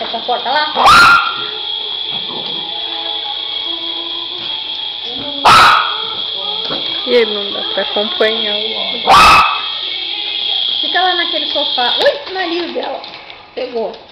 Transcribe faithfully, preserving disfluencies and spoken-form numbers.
essa porta lá. E ele não dá pra acompanhar. Fica lá naquele sofá. Ui, o nariz dela. Pegou.